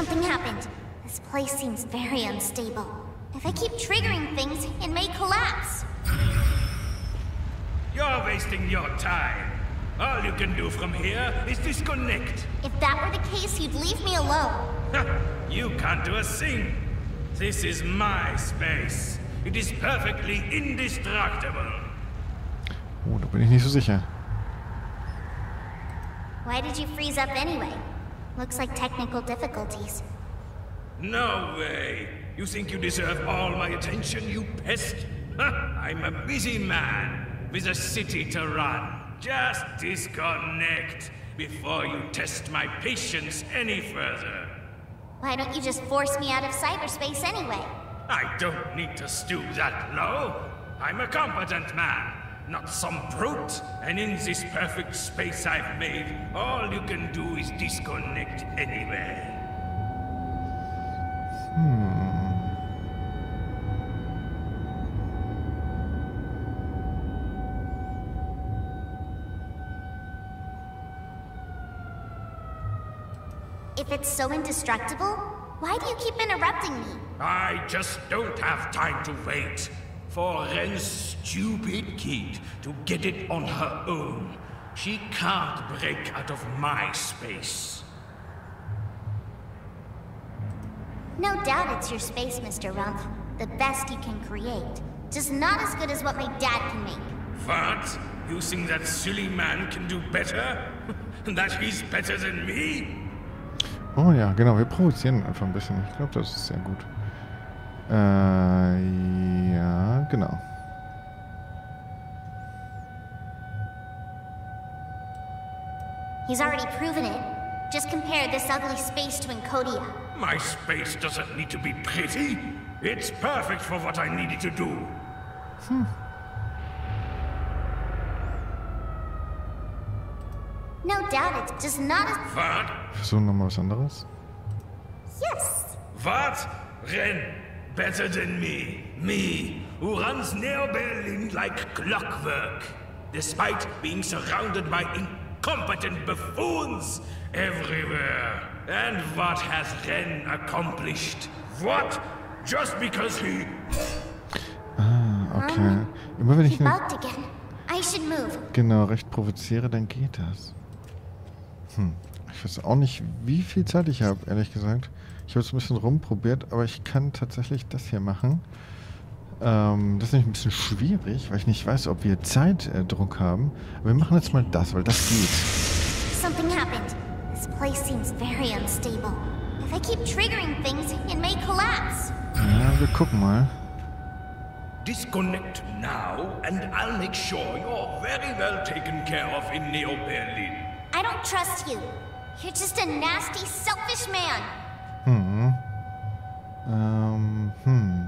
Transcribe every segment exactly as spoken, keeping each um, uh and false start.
Something happened. This place seems very unstable. If I keep triggering things, it may collapse. You're wasting your time. All you can do from here is disconnect. If that were the case, you'd leave me alone. You can't do a thing. This is my space. It is perfectly indestructible. Oh, da bin ich nicht so sicher. Why did you freeze up anyway? Looks like technical difficulties. No way. You think you deserve all my attention, you pest? I'm a busy man with a city to run. Just disconnect before you test my patience any further. Why don't you just force me out of cyberspace anyway? I don't need to stoop that low. I'm a competent man, not some brute. And in this perfect space I've made, all you can do is disconnect anyway. Hmm. If it's so indestructible, why do you keep interrupting me? I just don't have time to wait for Ren's stupid kid to get it on her own. She can't break out of my space. No doubt it's your space, Mister Rumpf. The best you can create. Just not as good as what my dad can make. What? You think that silly man can do better? That he's better than me? Oh ja, genau, wir provozieren einfach ein bisschen. Ich glaube, das ist sehr gut. Äh, ja, genau. He's already proven it. Just compare this ugly space to Encodia. My space doesn't need to be pretty. It's perfect for what I needed to do. Hm. No doubt it's just not as... What? Versuchen nochmal was anderes. Yes! What? Ren, better than me. Me, who runs Neo Berlin like clockwork. Despite being surrounded by incompetent buffoons everywhere. And what has Ren accomplished? What? Just because he... Ah, okay. Immer wenn ich... bugged again. I should move. Genau, recht provoziere, dann geht das. Hm. Ich weiß auch nicht, wie viel Zeit ich habe, ehrlich gesagt. Ich habe es ein bisschen rumprobiert, aber ich kann tatsächlich das hier machen. Ähm, das ist nämlich ein bisschen schwierig, weil ich nicht weiß, ob wir Zeitdruck haben. Aber wir machen jetzt mal das, weil das geht. Something happened. This place seems very unstable. If I keep triggering things, it may collapse. Ja, wir gucken mal. Disconnect now, and I'll make sure you're very well taken care of in Neo Berlin. I don't trust you. You're just a nasty, selfish man. Hm. Ähm, hm.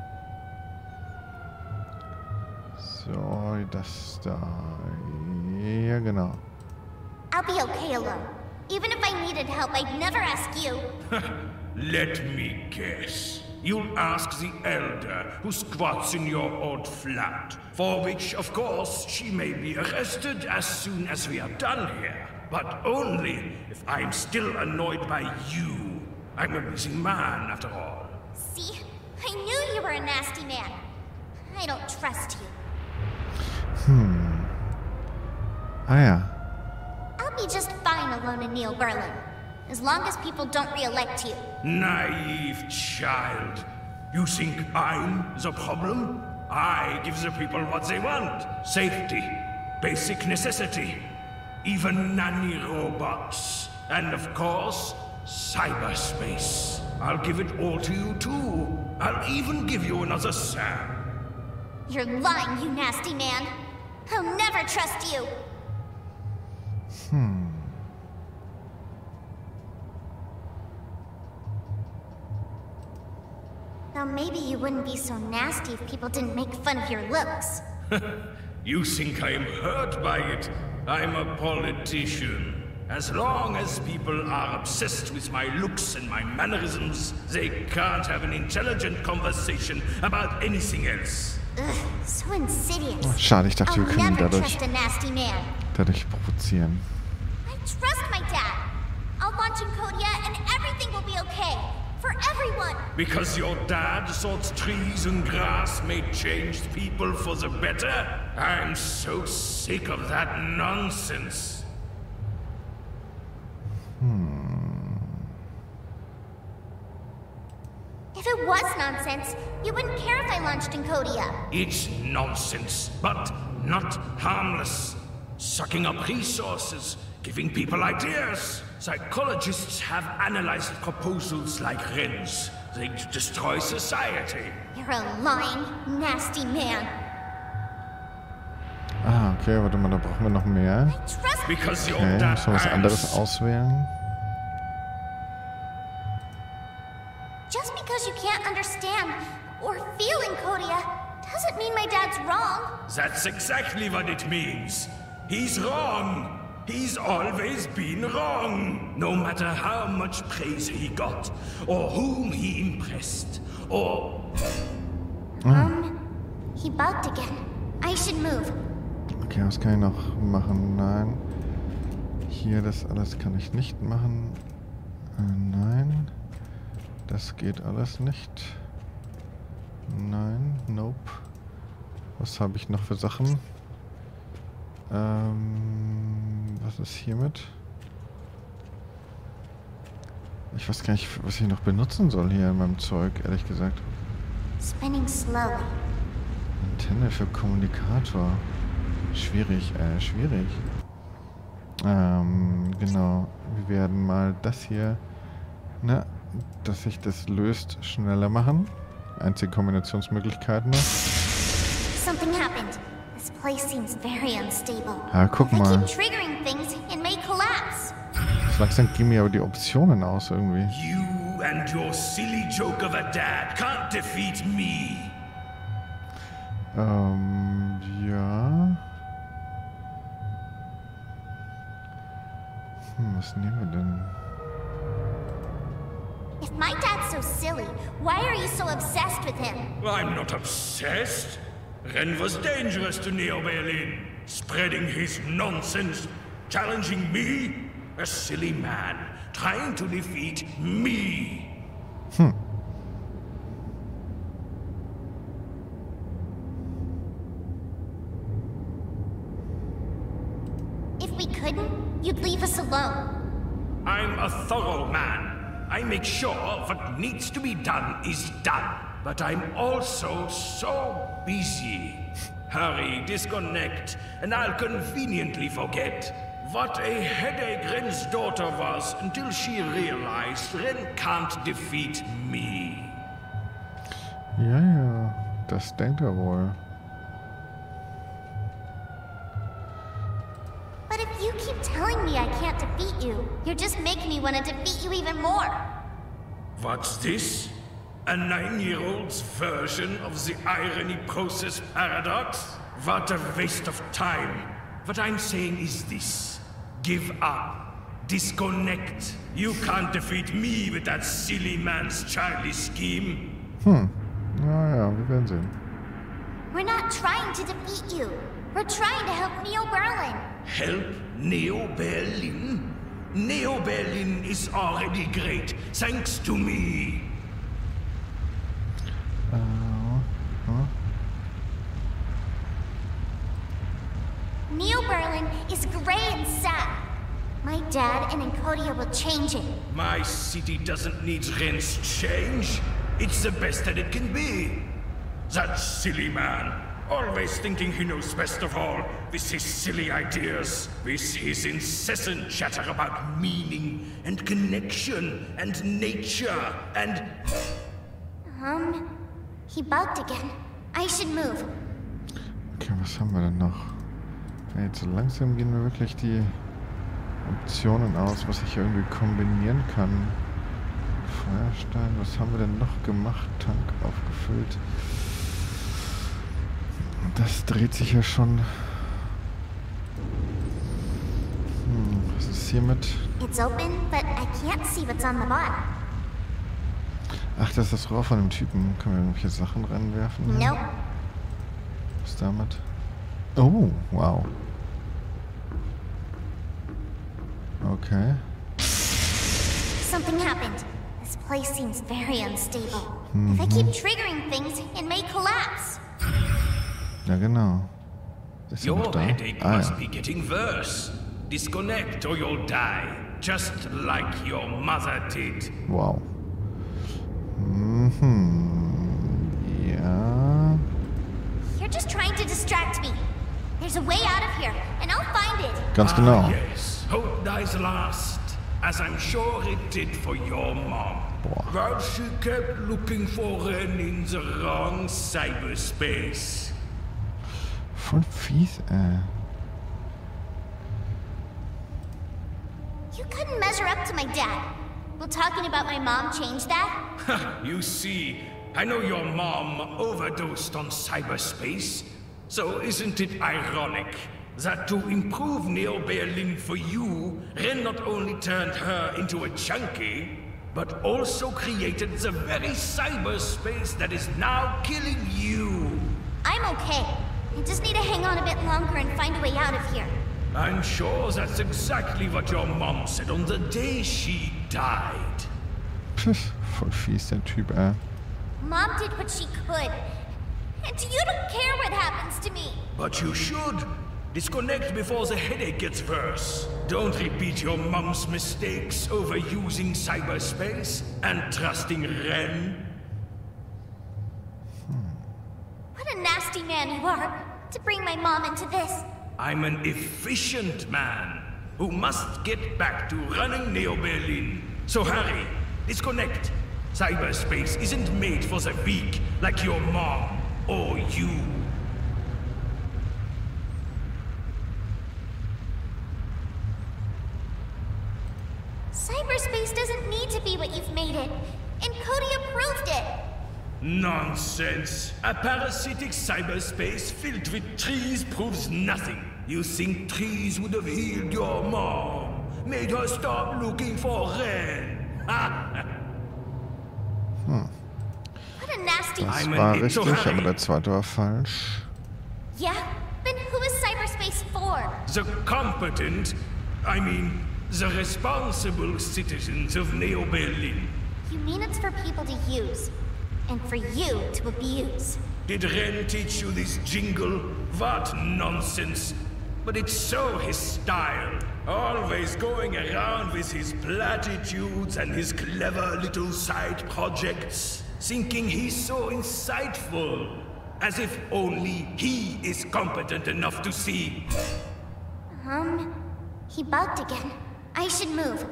So, das da. Ja, genau. I'll be okay alone. Even if I needed help, I'd never ask you. Let me guess. You'll ask the Elder who squats in your old flat, for which, of course, she may be arrested as soon as we are done here. But only if I'm still annoyed by you. I'm a busy man, after all. See? I knew you were a nasty man. I don't trust you. Hm. Ah ja. I'll be just fine alone in Neo Berlin. As long as people don't re-elect you. Naive child. You think I'm the problem? I give the people what they want. Safety. Basic necessity. Even nanny robots. And of course, cyberspace. I'll give it all to you too. I'll even give you another Sam. You're lying, you nasty man. I'll never trust you. Hmm. Now maybe you wouldn't be so nasty if people didn't make fun of your looks. You think I'm hurt by it? I'm a politician. As long as people are obsessed with my looks and my mannerisms, they can't have an intelligent conversation about anything else. Ugh, so insidious. Oh, schade, ich dachte, wir können ihn dadurch, a nasty man. dadurch provozieren. I trust my dad. I'll launch Encodia and everything will be okay. For everyone. Because your dad thought trees and grass may change people for the better? I'm so sick of that nonsense. Hmm. If it was nonsense, you wouldn't care if I launched Encodia. It's nonsense, but not harmless. Sucking up resources, giving people ideas. Psychologists have analyzed proposals like Ren's. They'd destroy society. You're a lying, nasty man. Ah, okay, warte mal, da brauchen wir noch mehr. Trust Because your Okay, dad müssen wir was anderes auswählen. Just because you can't understand or feel Encodia doesn't mean my dad's wrong. That's exactly what it means. He's wrong. He's always been wrong. No matter how much praise he got, or whom he impressed, or... Um, he bugged again. I should move. Okay, was kann ich noch machen? Nein. Hier, das alles kann ich nicht machen. Äh, nein. Das geht alles nicht. Nein, nope. Was habe ich noch für Sachen? Ähm, was ist hiermit? Ich weiß gar nicht, was ich noch benutzen soll hier in meinem Zeug, ehrlich gesagt. Spinning slowly. Antenne für Kommunikator. Schwierig, äh, schwierig. Ähm, genau. Wir werden mal das hier, ne, dass sich das löst, schneller machen. Einzige Kombinationsmöglichkeit noch. Something happened. This place seems very unstable. Ja, guck I mal. keep triggering things, it may collapse. So langsam gehen mir aber die Optionen aus irgendwie. You and your silly joke of a dad can't defeat me. Ähm, ja. Hm, was nehmen wir denn? If my dad's so silly, why are you so obsessed with him? I'm not obsessed. Ren was dangerous to Neo Berlin, spreading his nonsense, challenging me, a silly man, trying to defeat me. Hm. If we couldn't, you'd leave us alone. I'm a thorough man. I make sure what needs to be done is done. But I'm also so busy. Hurry, disconnect, and I'll conveniently forget. What a headache Ren's daughter was until she realized Ren can't defeat me. Ja, ja, das denkt er wohl. But if you keep telling me I can't defeat you, you're just making me want to defeat you even more. What's this? A nine-year-old's version of the irony process paradox? What a waste of time. What I'm saying is this. Give up. Disconnect. You can't defeat me with that silly man's childish scheme. Hm. Naja, wir werden sehen. We're not trying to defeat you. We're trying to help Neo Berlin. Help Neo Berlin? Neo Berlin is already great, thanks to me. Uh, huh? Neo Berlin is gray and sad. My dad and Encodia will change it. My city doesn't need Ren's change. It's the best that it can be. That silly man, always thinking he knows best of all, with his silly ideas, with his incessant chatter about meaning and connection and nature and... Um, he bugged again. I should move. Okay, was haben wir denn noch? Ja, jetzt so langsam gehen mir wirklich die Optionen aus, was ich irgendwie kombinieren kann. Feuerstein, was haben wir denn noch gemacht? Tank aufgefüllt. Das dreht sich ja schon. Hm, was ist hiermit? It's open, but I can't see what's on the bottom. Ach, das ist das Rohr von dem Typen. Können wir irgendwelche Sachen reinwerfen? Nope. Was ist damit? Oh, wow. Okay. Something happened. This place seems very unstable. Mm-hmm. If I keep triggering things, it may collapse. Ja, genau. Ist Your da? headache Ah, must ja. be getting worse. Disconnect or you'll die, just like your mother did. Wow. Mhm. Ja. You're just trying to distract me. There's a way out of here, and I'll find it. Ganz genau. Ah, yes, hope dies last, as I'm sure it did for your mom. Boah. While she kept looking for Ren in the wrong cyberspace. Voll fies, äh. You couldn't measure up to my dad. Will talking about my mom change that? You see, I know your mom overdosed on cyberspace, so isn't it ironic that to improve Neo Berlin for you, Ren not only turned her into a chunky, but also created the very cyberspace that is now killing you. I'm okay. I just need to hang on a bit longer and find a way out of here. I'm sure that's exactly what your mom said on the day she died. Pff, voll fies, der Typ, äh. Mom did what she could. And you don't care what happens to me. But you should. Disconnect before the headache gets worse. Don't repeat your mom's mistakes overusing cyberspace and trusting Ren. What a nasty man you are, to bring my mom into this. I'm an efficient man who must get back to running Neo Berlin. So hurry, disconnect. Cyberspace isn't made for the weak like your mom or you. Cyberspace doesn't need to be what you've made it. And Cody approved it. Nonsense. A parasitic cyberspace filled with trees proves nothing. You think trees would have healed your mom, made her stop looking for Ren? Hm. What a nasty... Das I'm war an richtig, Itohari. aber der zweite war falsch. Yeah? Then who is cyberspace for? The competent, I mean, the responsible citizens of Neo Berlin. You mean it's for people to use, and for you to abuse. Did Ren teach you this jingle? What nonsense. But it's so his style. Always going around with his platitudes and his clever little side projects, thinking he's so insightful. As if only he is competent enough to see. Um, he bugged again. I should move.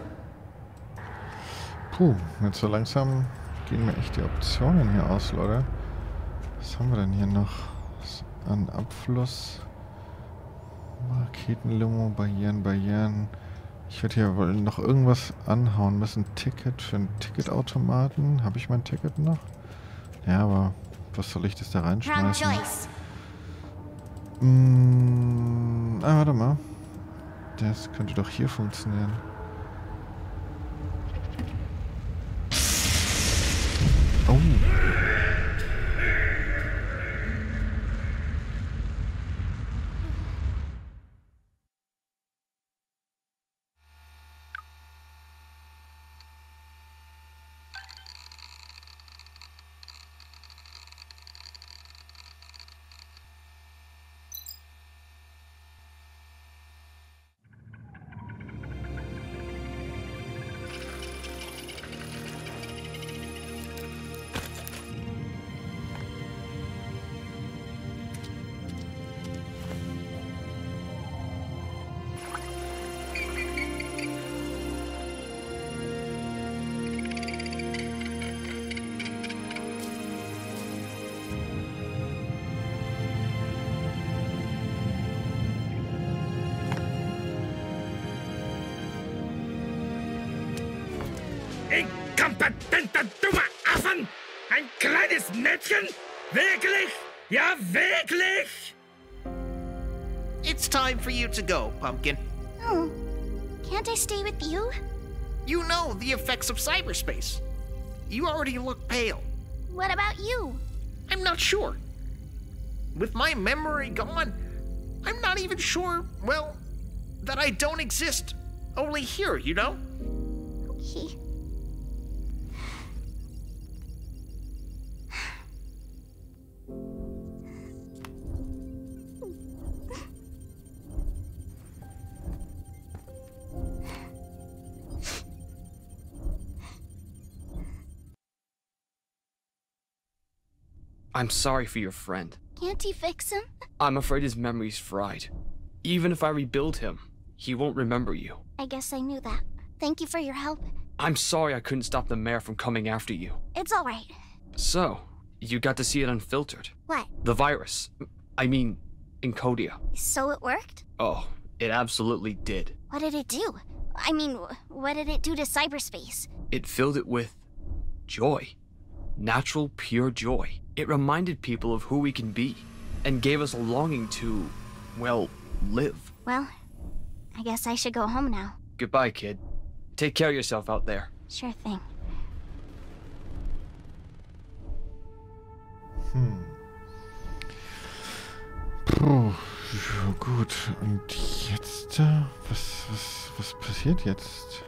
Puh, jetzt so langsam gehen mir echt die Optionen hier aus, Leute. Was haben wir denn hier noch an Abfluss? Raketenlimo, Barrieren, Barrieren. Ich werde hier wohl noch irgendwas anhauen müssen. Ticket für einen Ticketautomaten. Habe ich mein Ticket noch? Ja, aber was soll ich das da Wrong reinschmeißen? choice. Mmh, ah, warte mal. Das könnte doch hier funktionieren. Oh. Inkompetenter, dummer Affen! Ein kleines Mädchen? Wirklich? Ja, wirklich? It's time for you to go, Pumpkin. Oh, can't I stay with you? You know the effects of cyberspace. You already look pale. What about you? I'm not sure. With my memory gone, I'm not even sure, well, that I don't exist. Only here, you know? Okay. I'm sorry for your friend. Can't you fix him? I'm afraid his memory's fried. Even if I rebuild him, he won't remember you. I guess I knew that. Thank you for your help. I'm sorry I couldn't stop the mayor from coming after you. It's alright. So, you got to see it unfiltered. What? The virus. I mean, Encodia. So it worked? Oh, it absolutely did. What did it do? I mean, what did it do to cyberspace? It filled it with joy. Natural, pure joy. It reminded people of who we can be, and gave us a longing to, well, live. Well, I guess I should go home now. Goodbye, kid. Take care of yourself out there. Sure thing. Hm. Puh, ja, gut. Und jetzt, äh, was, was, was passiert jetzt?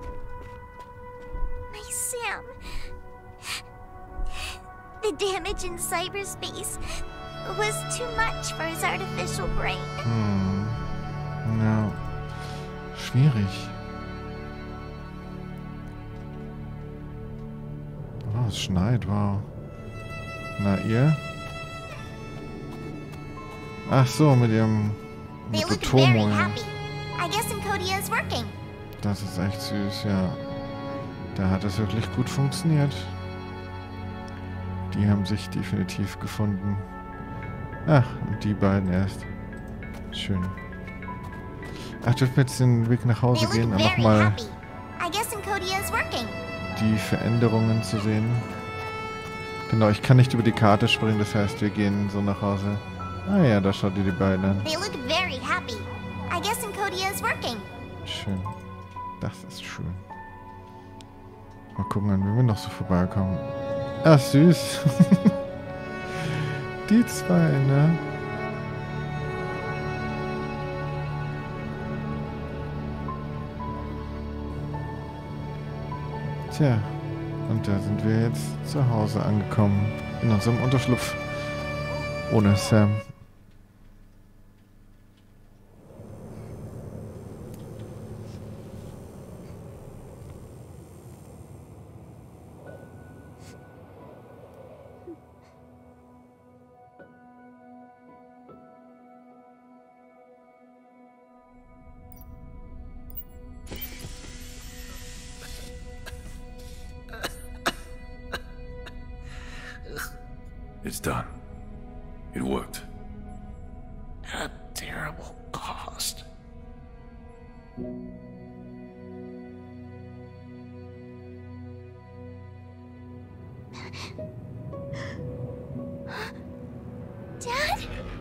My Sam. The damage in cyberspace was too much for his artificial brain. Hm. Ja. Schwierig. Oh, es schneit, wow. Na, ihr? Ach so, mit ihrem... They mit look der very Tomo, ja. happy. I guess Encodia is working. Das ist echt süß, ja. Da hat es wirklich gut funktioniert. Die haben sich definitiv gefunden. Ach, und die beiden erst. Schön. Ach, dürfen wir jetzt den Weg nach Hause They gehen, look um very nochmal happy. I guess Encodia is working. die Veränderungen zu sehen. Genau, ich kann nicht über die Karte springen, das heißt, wir gehen so nach Hause. Ah ja, da schaut ihr die beiden an. They look very happy. I guess Encodia is working. Schön. Das ist schön. Mal gucken, an wen wir noch so vorbeikommen. Ah, süß. Die zwei, ne? Tja, und da sind wir jetzt zu Hause angekommen. In unserem Unterschlupf. Ohne Sam. It's done. It worked. At a terrible cost. Dad?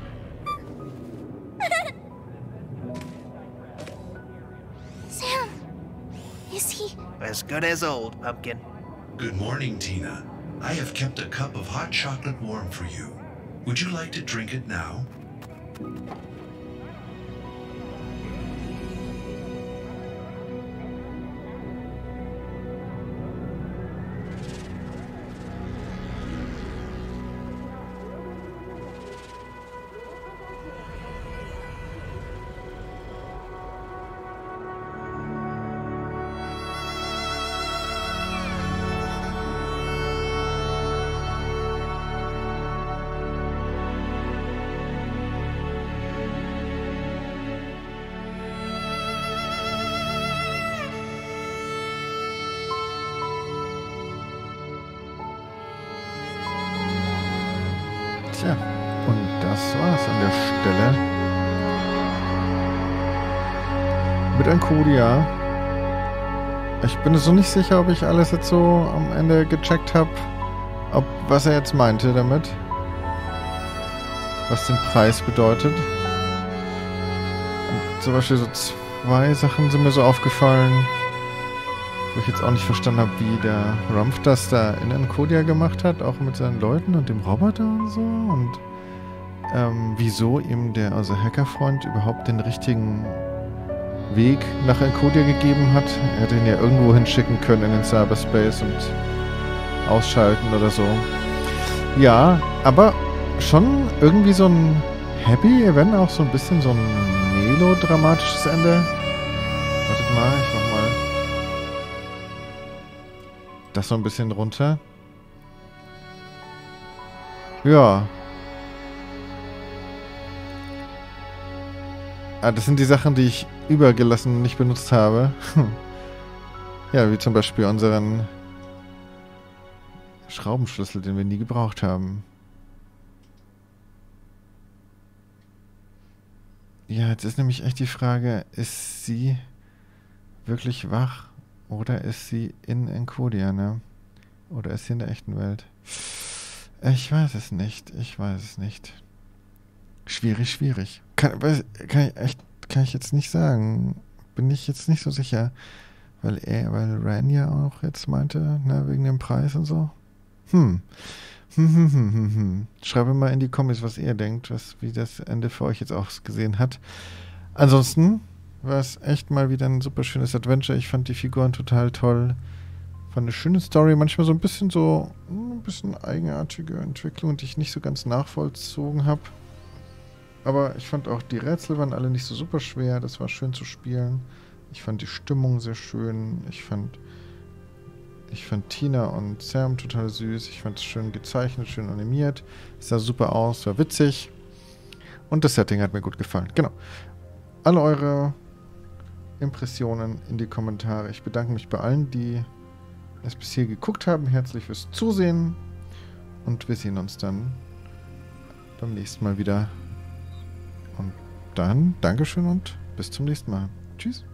Sam? Is he... As good as old, Pumpkin. Good morning, Tina. I have kept a cup of hot chocolate warm for you. Would you like to drink it now? Tja, und das war's an der Stelle. Mit Encodia. Ich bin so nicht sicher, ob ich alles jetzt so am Ende gecheckt habe, ob was er jetzt meinte damit. Was den Preis bedeutet. Und zum Beispiel so zwei Sachen sind mir so aufgefallen, wo ich jetzt auch nicht verstanden habe, wie der Rumpf das da in Encodia gemacht hat, auch mit seinen Leuten und dem Roboter und so. Und ähm, wieso ihm der, also Hackerfreund, überhaupt den richtigen Weg nach Encodia gegeben hat. Er hätte ihn ja irgendwo hinschicken können in den Cyberspace und ausschalten oder so. Ja, aber schon irgendwie so ein Happy, wenn auch so ein bisschen so ein melodramatisches Ende. Wartet mal, ich mach mal das so ein bisschen runter. Ja. Ah, das sind die Sachen, die ich übergelassen und nicht benutzt habe. Ja, wie zum Beispiel unseren Schraubenschlüssel, den wir nie gebraucht haben. Ja, jetzt ist nämlich echt die Frage, ist sie wirklich wach oder ist sie in Encodia, ne? Oder ist sie in der echten Welt? Ich weiß es nicht, ich weiß es nicht. Schwierig, schwierig. Kann, weiß, kann ich echt, kann ich jetzt nicht sagen. Bin ich jetzt nicht so sicher. Weil er, weil Ran ja auch jetzt meinte, ne, wegen dem Preis und so. Hm. Hm, hm, hm, hm, hm. Schreibe mal in die Comments, was ihr denkt, was, wie das Ende für euch jetzt auch gesehen hat. Ansonsten war es echt mal wieder ein super schönes Adventure. Ich fand die Figuren total toll. War eine schöne Story, manchmal so ein bisschen so, ein bisschen eigenartige Entwicklung, die ich nicht so ganz nachvollzogen habe. Aber ich fand auch, die Rätsel waren alle nicht so super schwer. Das war schön zu spielen. Ich fand die Stimmung sehr schön. Ich fand, ich fand Tina und Sam total süß. Ich fand es schön gezeichnet, schön animiert. Es sah super aus, war witzig. Und das Setting hat mir gut gefallen. Genau. Alle eure Impressionen in die Kommentare. Ich bedanke mich bei allen, die es bis hier geguckt haben. Herzlich fürs Zusehen. Und wir sehen uns dann beim nächsten Mal wieder. Und dann Dankeschön und bis zum nächsten Mal. Tschüss.